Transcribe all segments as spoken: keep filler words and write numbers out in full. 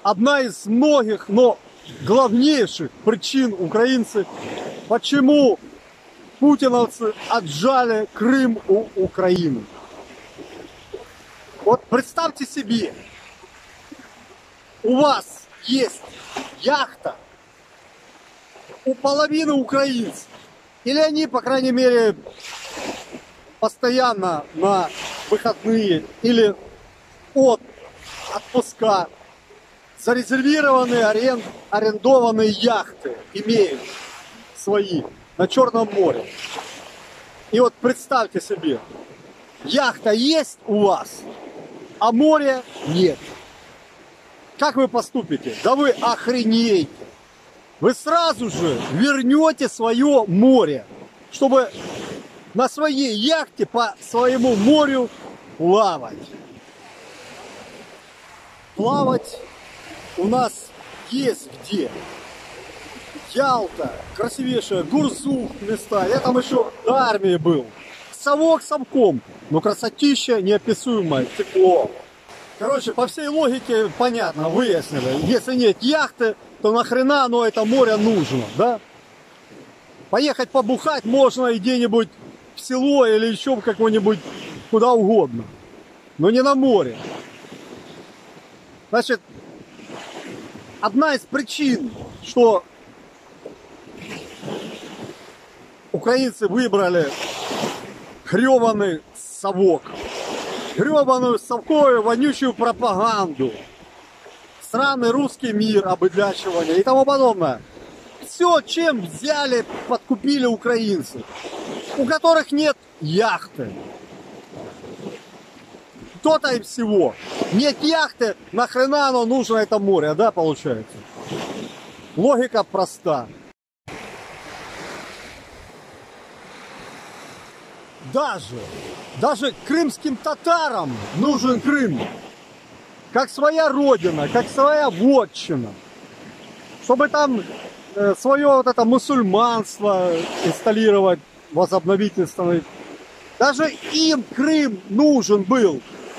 одна из многих, но главнейших причин украинцы, почему путиновцы отжали Крым у Украины. Вот представьте себе, у вас есть яхта у половины украинцев, или они, по крайней мере, постоянно на выходные или от отпуска зарезервированные, аренд, арендованные яхты имеют свои на Черном море. И вот представьте себе, яхта есть у вас, а моря нет. Как вы поступите? Да вы охренеете. Вы сразу же вернете свое море, чтобы на своей яхте по своему морю плавать. Плавать у нас есть где. Ялта, красивейшая, Гурзуф места. Я там еще до армии был. Совок совком, но красотища неописуемое, тепло. Короче, по всей логике понятно, выяснили. Если нет яхты, то нахрена оно это море нужно, да? Поехать побухать можно и где-нибудь в село или еще в какое-нибудь куда угодно. Но не на море. Значит, одна из причин, что украинцы выбрали гребаный совок, гребаную совковую вонючую пропаганду, сраный русский мир, обыдлячивание и тому подобное. Все, чем взяли, подкупили украинцы, у которых нет яхты. То-то и всего. Нет яхты, нахрена оно нужно, это море, да, получается? Логика проста. Даже, даже крымским татарам нужен Крым. Как своя родина, как своя вотчина. Чтобы там э, свое вот это мусульманство инсталлировать, возобновить, инсталлировать. Даже им Крым нужен был.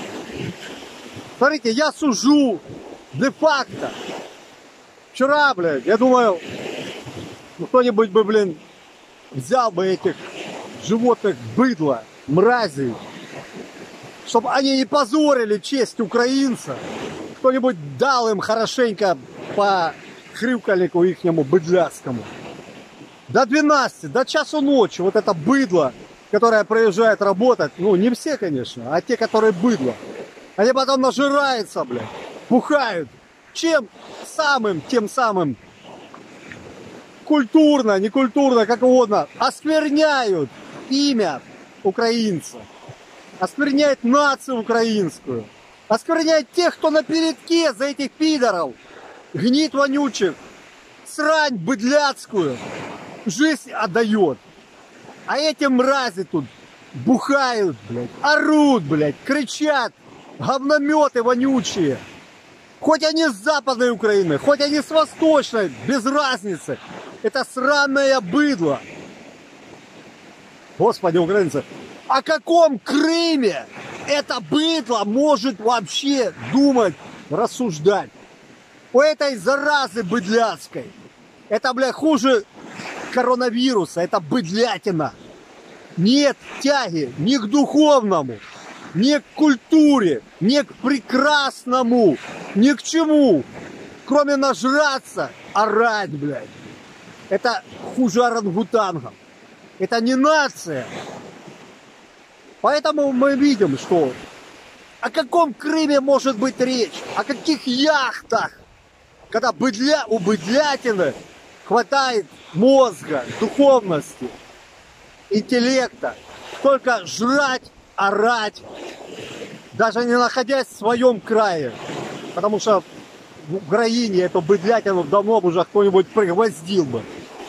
Смотрите, я сужу де-факто. Вчера, блядь, я думаю, ну, кто-нибудь бы, блин, взял бы этих животных быдло, мразей, чтобы они не позорили честь украинца. Кто-нибудь дал им хорошенько по хрюкальнику ихнему быдляцкому. До двенадцати, до часу ночи вот это быдло, которое приезжает работать, ну, не все, конечно, а те, которые быдло, они потом нажираются, блядь, бухают. Чем самым, тем самым культурно, некультурно, как угодно, оскверняют имя украинца, оскверняют нацию украинскую, оскверняют тех, кто на передке за этих пидоров, гнит вонючих, срань быдляцкую, жизнь отдает. А эти мрази тут бухают, блядь, орут, блядь, кричат, говнометы вонючие. Хоть они с западной Украины, хоть они с восточной, без разницы. Это сраное быдло. Господи, украинцы, о каком Крыме это быдло может вообще думать, рассуждать? У этой заразы быдляцкой. Это, бля, хуже коронавируса, это быдлятина. Нет тяги ни к духовному, ни к культуре, ни к прекрасному, ни к чему, кроме нажраться, орать, блядь. Это хуже орангутангов. Это не нация. Поэтому мы видим, что о каком Крыме может быть речь, о каких яхтах, когда быдля, у быдлятины хватает мозга, духовности, интеллекта, только жрать, орать, даже не находясь в своем крае. Потому что в Украине эту быдлятину давно бы уже кто-нибудь пригвоздил бы.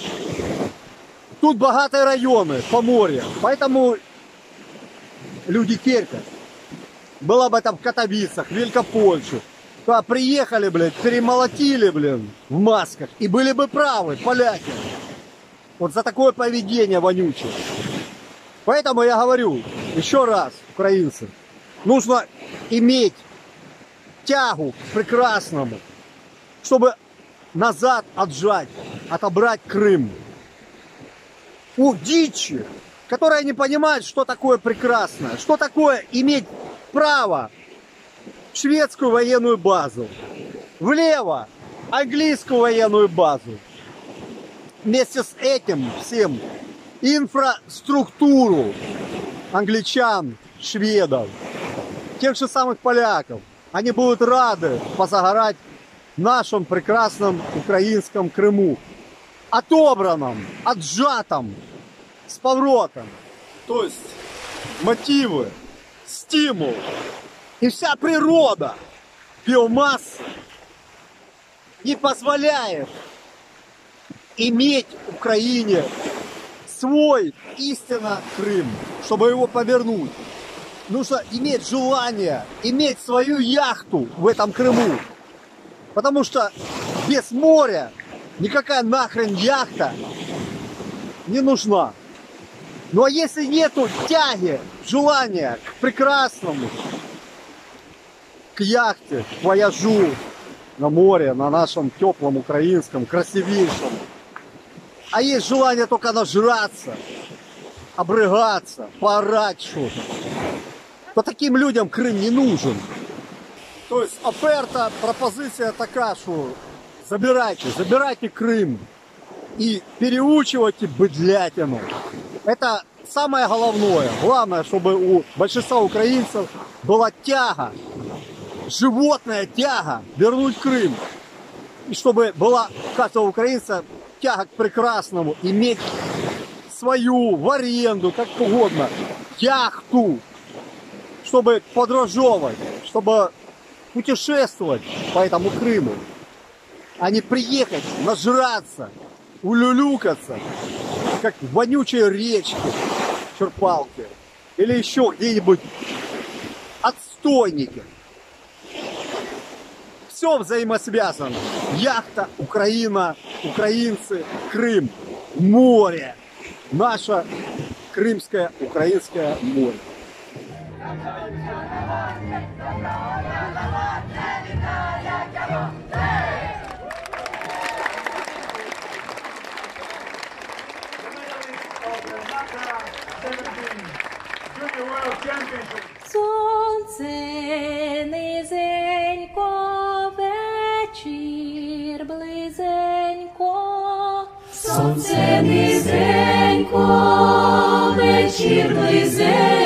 Тут богатые районы, поморье, поэтому люди терпят. Было бы там в Катовицах, в Великопольше. Туда приехали, блядь, перемолотили, блин, в масках. И были бы правы, поляки. Вот за такое поведение вонючее. Поэтому я говорю, еще раз, украинцы, нужно иметь тягу к прекрасному, чтобы назад отжать, отобрать Крым. У дичи, которая не понимает, что такое прекрасное, что такое иметь право в шведскую военную базу, влево английскую военную базу. Вместе с этим всем инфраструктуру англичан, шведов, тех же самых поляков. Они будут рады позагорать в нашем прекрасном украинском Крыму. Отобранном, отжатом, с поворотом. То есть мотивы, стимул и вся природа, биомасса не позволяет иметь в Украине свой истинно Крым, чтобы его повернуть. Нужно иметь желание, иметь свою яхту в этом Крыму. Потому что без моря никакая нахрен яхта не нужна. Ну а если нету тяги, желания к прекрасному, к яхте, к вояжу на море, на нашем теплом украинском, красивейшем, а есть желание только нажраться, обрыгаться, поорать что-то, то таким людям Крым не нужен. То есть оферта, пропозиция такая, что забирайте, забирайте Крым и переучивайте быдлятину. Это самое головное. Главное, чтобы у большинства украинцев была тяга, животная тяга вернуть Крым. И чтобы была у каждого украинца тяга к прекрасному, иметь свою в аренду, как угодно, яхту, чтобы подорожевать, чтобы путешествовать по этому Крыму, а не приехать, нажраться, улюлюкаться, как в вонючей речке, черпалке, или еще где-нибудь отстойнике. Все взаимосвязано. Яхта, Украина, украинцы, Крым, море. Наше крымское, украинское море. Сонце низенько, вечір близенько. Сонце низенько, вечір близенько.